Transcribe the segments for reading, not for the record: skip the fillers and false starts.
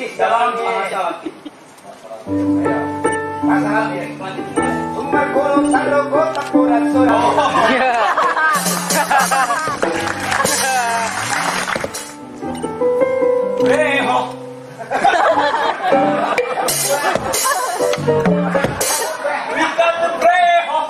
dalam pengajian. Pasal ini. Sumber gunung Sandrogo Takuran Surabaya. Breho. Berikan tuh breho.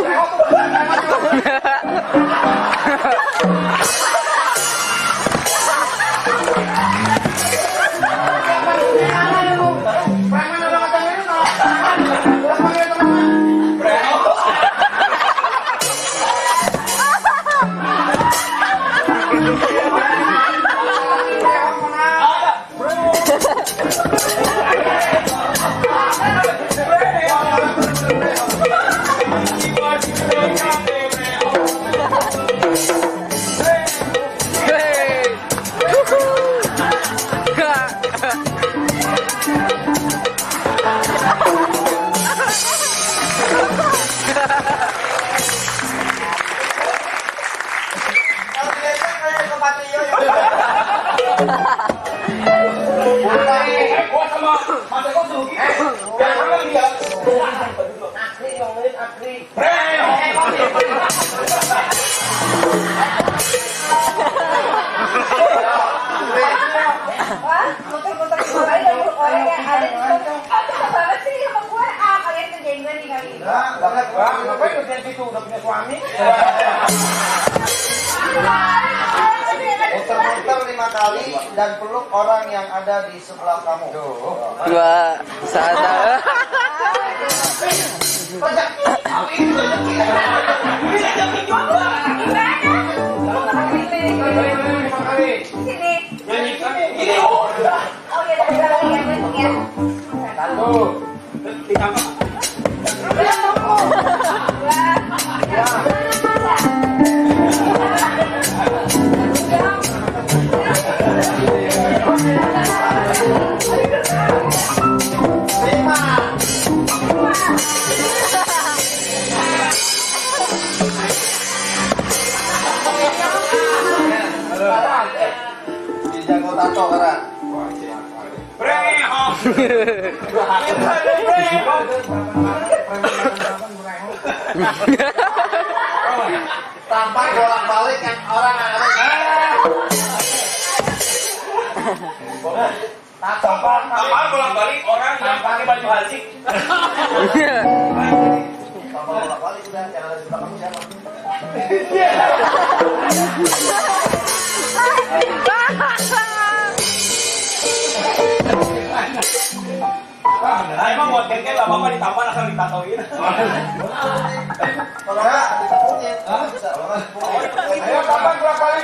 Muter-muter 5 kali dan peluk orang yang ada di sebelah kamu. 2, 1. Jago tato kan? Breho. Tampak bolak-balik kan orang Tampar bolak-balik orang yang pakai baju haji. Tampak bolak-balik udah jangan ada di belakang siapa. Emang buat kengkel lah, bapak ditampar asal ditatoin. Kalau enggak ditepukin. Bisa. Ayo tampar bolak-balik.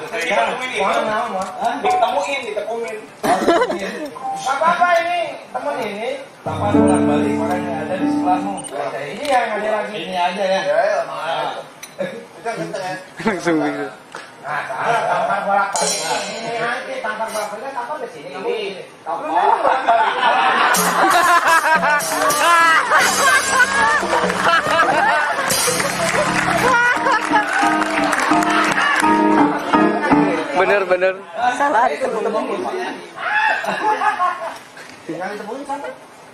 Ditemuin, ditepuin. Apa-apa ini, temen ini tampar bolak-balik orang yang ada di sebelahmu. Ini yang ada lagi. Ini aja ya. Ya, itu yang kenceng ya. Langsung gitu. Nah, salah tampar bolak-balik. Ini nanti tampar bolak-balik tampar ke sini. Ini tampar bolak-balik. Bener. Salah itu ditemuin. Tinggal ditemuin sampai.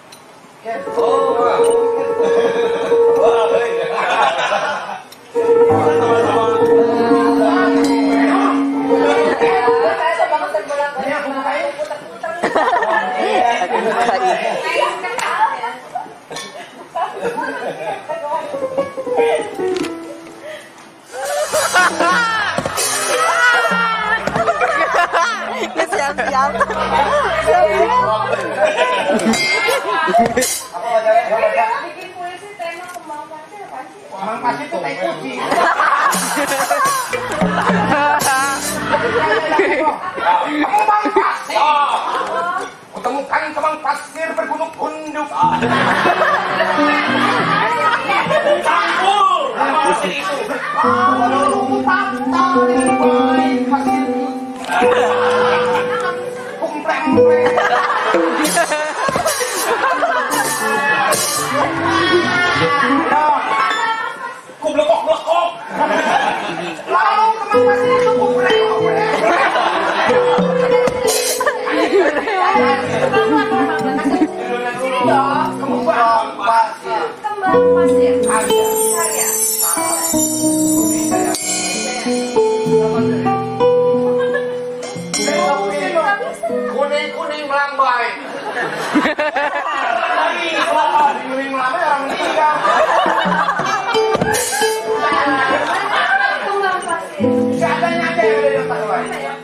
Siap-siap. Apa bacanya? Bikin puisi tema kembang pasir apa sih? Kembang pasir itu kayak kucing. Kembang pasir. Kutemukan kembang pasir bergunung-unduk. Campur. Pasir itu. Kumpleng-kumpleng. Kublekok-blekok. Lalu kembang pasir itu kumpleng-kumpleng. melambai. Lagi kalau diuling melambai orang meninggal. Tumbang pasir. Seadanya aja yang ada di otak gue.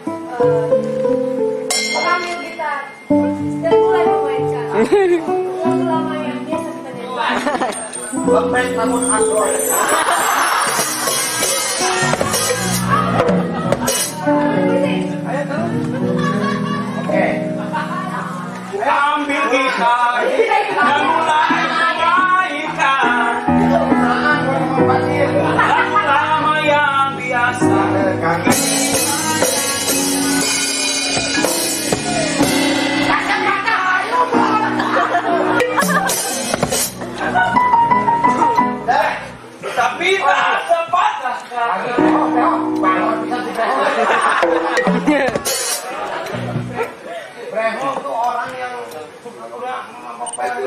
Mengambil gitar dan mulai memainkan lagu lama yang biasa kita nyanyikan. Bebek namun asor. Ayo terus. Oke. Ambil gitar dan mulai memainkan lagu lama yang biasa. Tapi tak sepatah kaki. Breho itu orang yang udah mempel.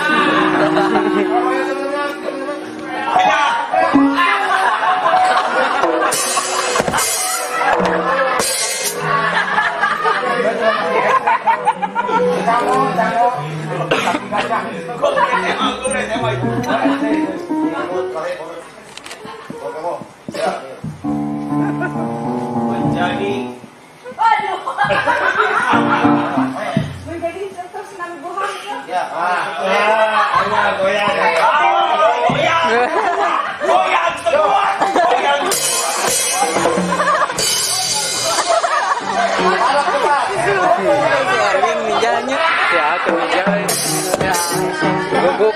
Menjadi Aduh. Menjadi terus nang bohong kan? Ya. goyang semua. Goyang. Arwin ninjanya. Ya, aku ninjain. Ya. Gugup.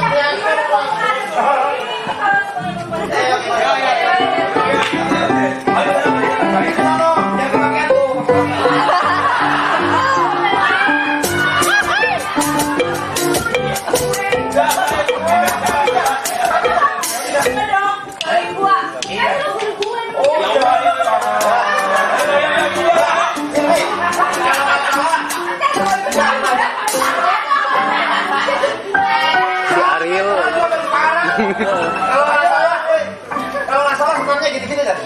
Kalau nggak salah sebenarnya gini-gini kan?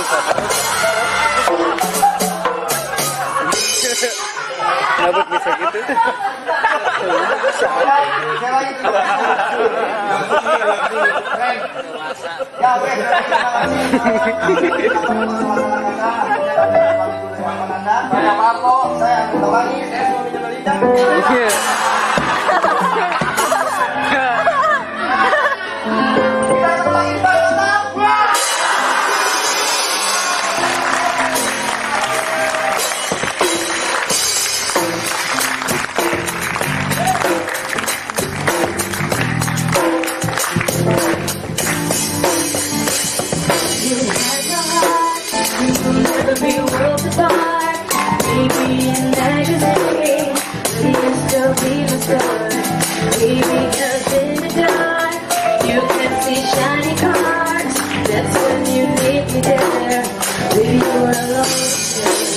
Kenapa bisa gitu? Saya lagi tuh. Ya, oke. Saya Marlo, saya Tawani, saya suaminya Melinda. Kita sebelah Iqbal, tetap. You had no heart, you will never be worlds apart. Maybe in magazine, but you'll still be my star. Maybe 'cause in the dark, you can see shiny cars. That's when you need me there. Baby, you're alone.